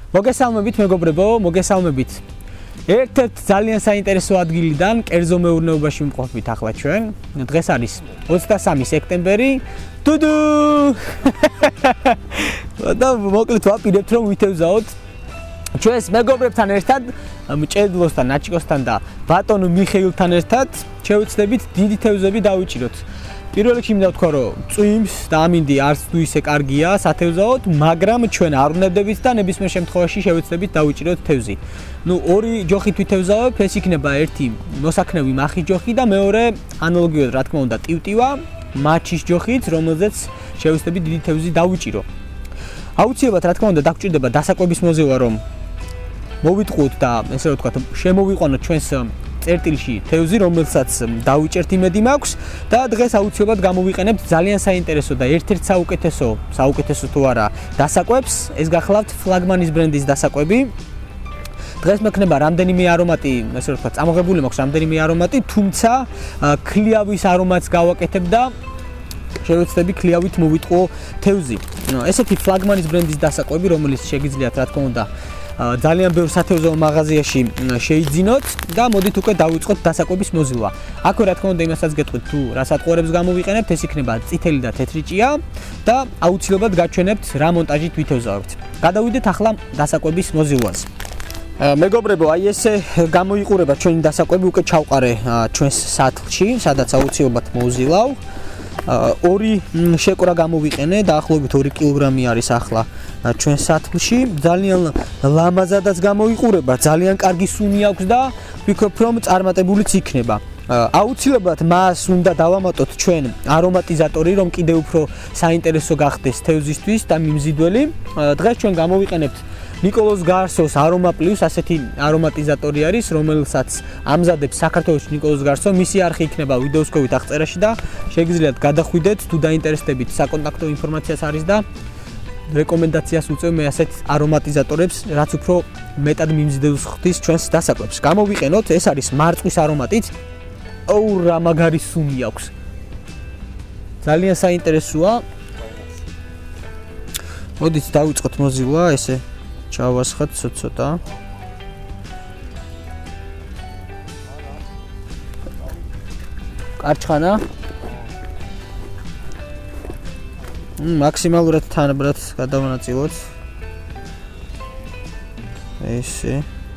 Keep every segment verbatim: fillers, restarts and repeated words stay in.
მოგესალმებით მეგობრებო, მოგესალმებით. ერთ-ერთ ძალიან საინტერესო ადგილიდან კერძო მეურნეობაში ვიმყოფებით ახლა ჩვენ. დღეს არის ოცდასამი სექტემბერი. დუდუ! და მოკლედ ვაპირებთ რომ ვითევზაოთ ჩვენს მეგობრებთან ერთად, მჭედლოსთან, ნაჭიკოსთან და ბატონ მიხეილთან ერთად შევეცდებით დიდი თევზები დავიჭიროთ. პირველ რიგში მინდა ვთქვა, რომ წვიმს და ამინდი არც თუ ისე კარგია სათევზაოდ, მაგრამ ჩვენ არ ვნებდებით და ნებისმიერ შემთხვევაში შევეცდებით დავიჭიროთ თევზი. ნუ ორი ჯოხით ვითევზავებ, ეს იქნება ერთი მოსაქნევი მახის ჯოხი და მეორე ანალოგიურად რა თქმა უნდა ტივტივა, მაჩის ჯოხით, რომელზეც შევეცდებით დიდი თევზი დავიჭირო. აუცილებლად რა თქმა უნდა დაგჭირდება დასაკვების მოზილვა, რომ მოვიტყუოთ და ესე რომ ვთქვათ, შემოვიყვანოთ ჩვენს წერტილში თევზი, რომელსაც დავიჭერთ იმედი მაქვს და დღეს აუცილებლად გამოვიყენებთ ძალიან საინტერესო და ერთ-ერთ საუკეთესო, საუკეთესო თუ არა დასაკვებს, ეს გახლავთ ფლაგმანის ბრენდის დასაკვები. დღეს მექნება რამდენიმე არომატი, ესე რომ ვთქვათ, წამოღებული მაქვს რამდენიმე არომატი, თუმცა ქლიავის არომატს გავაკეთებ და შევეცდები ქლიავით მოვიტყუო თევზი. ესეთი ფლაგმანის ბრენდის დასაკვები, რომელიც შეგიძლიათ რა თქმა უნდა ძალიან ბევრ სათევზაო მაღაზიაში შეიძინოთ და მოდით უკვე დავიწყოთ დასაკვების მოზილვა. აქვე რა თქმა უნდა იმასაც გეტყვით თუ რა სატყუარებს გამოვიყენებთ, ეს იქნება წითელი და თეთრი ჭია და აუცილებლად გაჩვენებთ რა მონტაჟით ვითევზავებთ. გადავიდეთ ახლა დასაკვების მოზილვაზე. მეგობრებო, აი ესე გამოიყურება ჩვენი დასაკვები, უკვე ჩავყარე ჩვენს სათლში, სადაც აუცილებლად მოვზილავ. ორი შეკვრა გამოვიყენე, დაახლოებით ორი კილოგრამი არის ახლა ჩვენ სათლში. ძალიან ლამაზადაც გამოიყურება, ძალიან კარგი სუნი აქვს და ვფიქრობ რომ წარმატებულიც იქნება. აუცილებლად მას უნდა დავამატოთ ჩვენ არომატიზატორი, რომ კიდევ უფრო საინტერესო გახდეს თევზისთვის და მიმზიდველი. დღეს ჩვენ გამოვიყენებთ ნიკოლოზ გარსოს არომა პლუს, ასეთი არომატიზატორი არის, რომელსაც ამზადებს საქართველოში ნიკოლოზ გარსო. მისი არხი იქნება ვიდეოს ქვევით აღწერაში და შეგიძლიათ გადახვიდეთ, თუ დაინტერესდებით საკონტაქტო ინფორმაციას არის და რეკომენდაციას უწევ მე ასეთ არომატიზატორებს, რაც უფრო მეტად მიმზიდველს ხდის ჩვენს დასაკვებს. გამოვიყენოთ, ეს არის მარწყვის არომატით. ოუ, რა მაგარი სუნი აქვს. ძალიან საინტერესოა. მოდით დავიწყოთ მოზილვა, ესე ჩავასხათ ცოტა. კარჩხანა. მაქსიმალურად თანაბრად გადავანაწილოთ. ესე.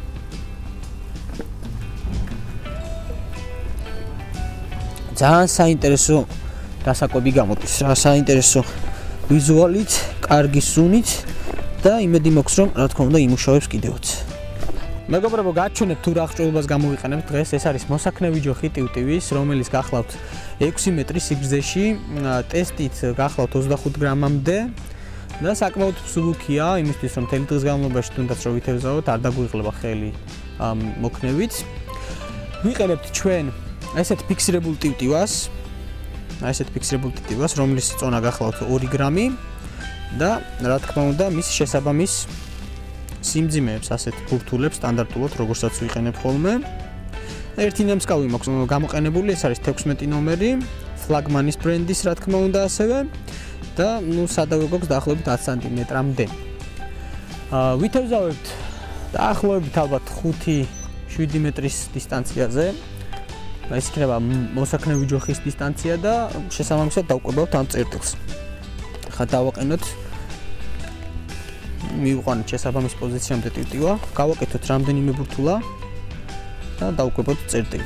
ძალიან საინტერესო დასაკვები გამოდის. რა საინტერესო ვიზუალით, კარგი სუნით და იმედი მაქვს რომ რა თქმა უნდა იმუშავებს კიდევაც. მეგობრებო, გაჩვენებთ თუ რა აღჭურვილობას გამოვიყენებთ დღეს. ეს არის მოსაქნევი ჯოხი ტივტივის, რომელიც გახლავთ ექვსი მეტრი სიგრძეში, ტესტით გახლავთ ოცდახუთ გრამამდე და საკმაოდ მსუბუქია, იმისთვის რომ მთელი დღის განმავლობაში თუნდაც რომ ვითევზავოთ, არ დაგვიღლება ხელი მოქნევით. ვიყენებთ ჩვენ ესეთ ფიქსირებულ ტივტივას, ესეთ ფიქსირებულ ტივტივას, რომლის წონა გახლავთ ორი გრამი. და რა თქმა უნდა მის შესაბამის სიმძიმეებს, ასეთ ბურთულებს სტანდარტულად როგორცაც ვიყენებ ხოლმე. ერთი ნემსკავი მაქვს გამოყენებული, ეს არის თექვსმეტი ნომერი, ფლაგმანის ბრენდის რა თქმა უნდა ასევე და ნუ სადავე გვაქვს დაახლოებით ათი სანტიმეტრამდე. აა ვითევზავებთ დაახლოებით ალბათ ხუთი შვიდი მეტრის დისტანციაზე. ეს იქნება მოსაქნევი ჯოხის დისტანცია და შესაბამისად დავკვებავთ ამ წერტილს. ხა დავაყენოთ, მივიყვანოთ შესაბამის პოზიციამდე ტივტივა, გავაკეთოთ რამდენიმე ბურთულა და დავკვებოთ წერტილი.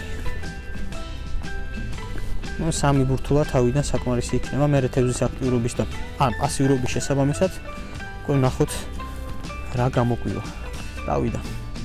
ნუ სამი ბურთულა თავიდან საკმარისი იქნება, მერე თევზის აქტიურობის და ან პასიურობის შესაბამისად უკვე ვნახოთ რა გამოგვივა. დავიდა.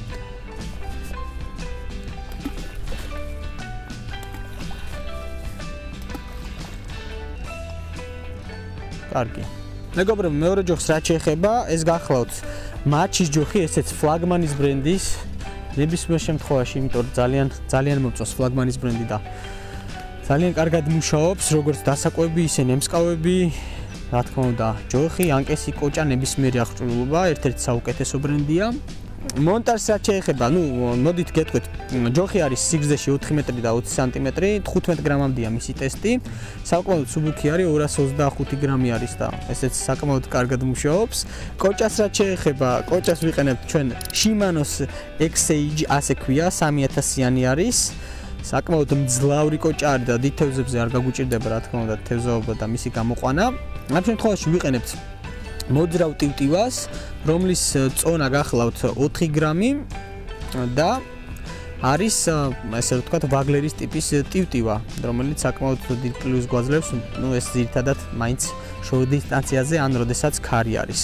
კარგი. მეგობრებო, მეორე ჯოხს რაც შეეხება, ეს გახლავთ მაჩის ჯოხი, ესეც ფლაგმანის ბრენდის. ნებისმიერ შემთხვევაში, იმიტომ რომ ძალიან ძალიან მომწონს ფლაგმანის ბრენდი და ძალიან კარგად მუშაობს, როგორც დასაკვები, ისე ნემსკავები, რა თქმა უნდა, ჯოხი, ანკესი, კოჭა, ნებისმიერი აღჭურვილობა, ერთ-ერთი საუკეთესო ბრენდია. მონტაჟს რაც შეეხება, ну, მოდით გეტყვით, ჯოხი არის სიგრძეში ოთხი მეტრი და ოცი სანტიმეტრი, თხუთმეტ გრამამდეა მისი ტესტი. საკმაოდ სუბუქი არის, ორას ოცდაახუთი გრამი არის და ესეც საკმაოდ კარგად მუშაობს. კოჭას რაც შეეხება, კოჭას ვიყენებთ ჩვენ Shimano's X-Age, ასე ქვია, სამი ათასიანი არის. საკმაოდ მძლავრი კოჭა არის და დიდ თევზებზე არ გაგუჭირდება, რა თქმა უნდა, თევზაობა და მისი გამოყვანა. ამ შემთხვევაში ვიყენებთ მოძრავ ტივტივას, რომლის წონა გახლავთ ოთხი გრამი და არის, ესე ვთქვათ, ვაგლერის ტიპის ტივტივა, რომელიც საკმაოდ დიდ პლუს გვაძლევს, ну, ეს ძირითადად მაინც შორ დისტანციაზე, ან როდესაც ქარი არის.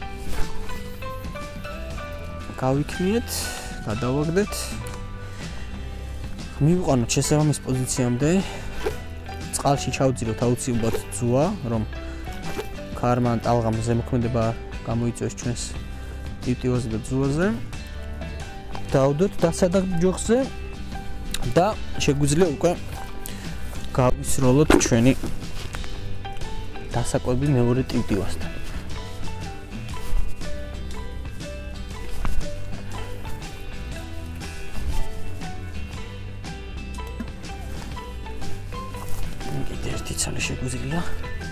გავიქნიეთ, გადავაგდეთ. მივიყვანოთ შესაბამის პოზიციამდე. წყალში ჩავძიროთ აუცილებლად ძუა, რომ ქარმა ან ტალღამ ზემოქმედება გამოიწვიოს ჩვენს ტივტივაზე და ძუაზე. დავდოთ დასადაგ ჯოხზე და შეგვიძლია უკვე გავისროლოთ ჩვენი დასაკვები მეორე ტივტივასთან. კიდე ერთი ცალი შეგვიძლია.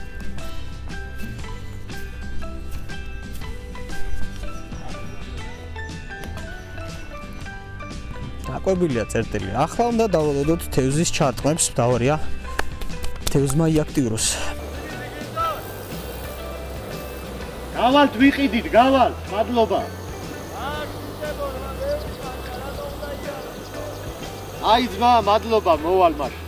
აკვებილია წერტილი. ახლა უნდა დავალოდოთ თევზის ჩარტყმებს, დავარია თევზმა იაქტიუროს. გავალთ ვიყიდით, გავალთ, მადლობა. აი ძმა, მადლობა, მოვალ მაშინ.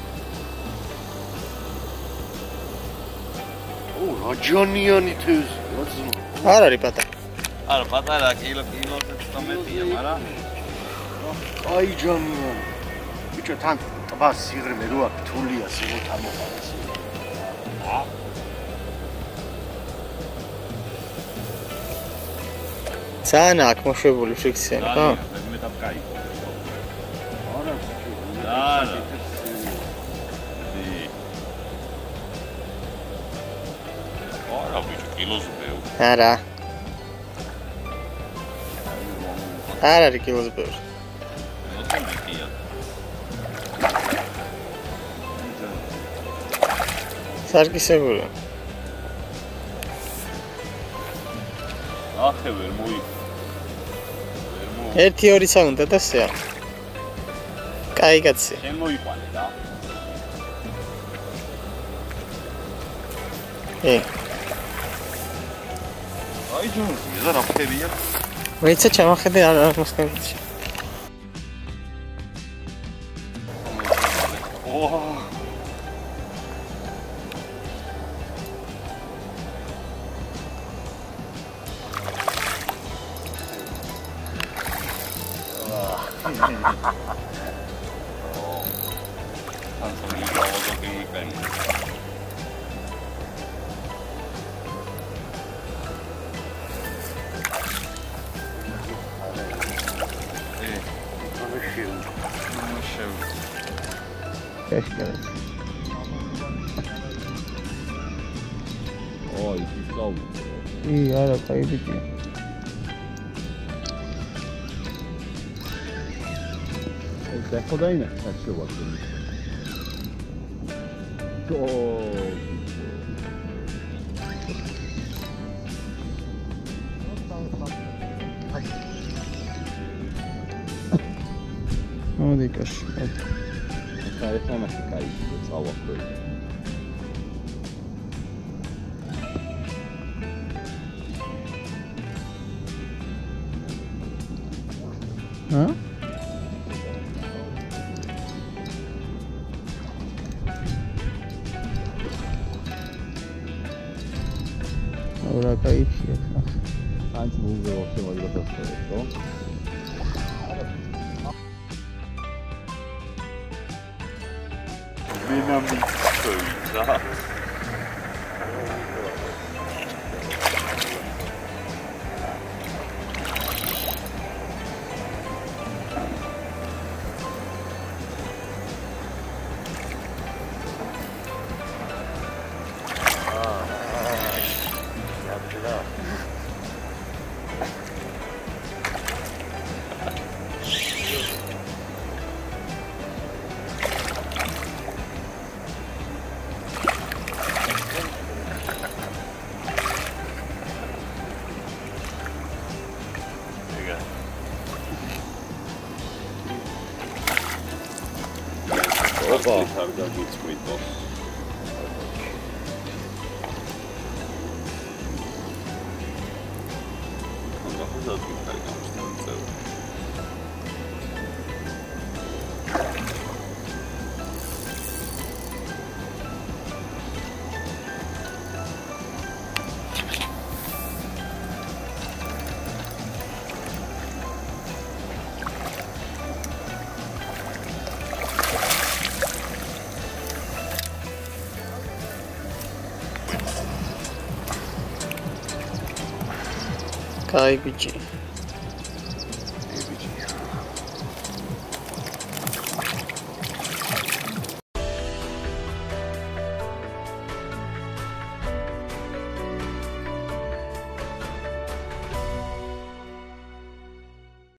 ო, რაჯანიანი თევზი, რა ძმა. არ არის პატარა. არა, პატარა კილო კილოზე თორმეტია, მაგრამ აი ჯანიანი. ბიჭო, თან ტბა სიღრმე რო აქვს, თულია სიღრმე ამოყარეს. ა? ძალიან აქ მოშვებული ფიქსია, ხო? მეტად კაი. არა, არა. არა, ბიჭო, კილოზე ბევრი. არა. არ არის კილოზე ბევრი. სარკისებურა. ახე ვერ მოი. ერთი ორი საუნდა და სია. კაი კაცი. შენ მოიყვანე რა. ე. აი ჯონს, ეზა რა ხდებია? მეცა ჩამახედე არ არ მოსკევიჩი. ოჰ. ანთონი გავაგო კიმიკანი. ე, ამაშევ. ამაშევ. ეშკერე. ოი, თევზაობა. ი, არა, კაი ბიჭი. ეს ხოდაინა საჩუვაკი. ო. მოდიკაშ. ეს არის ამაში კაი, წავახო. ჰა? Ora caíche. Antes do você vai botar isso, tá? ოპა. არ გაგიწყვიტო. Кай, бичи.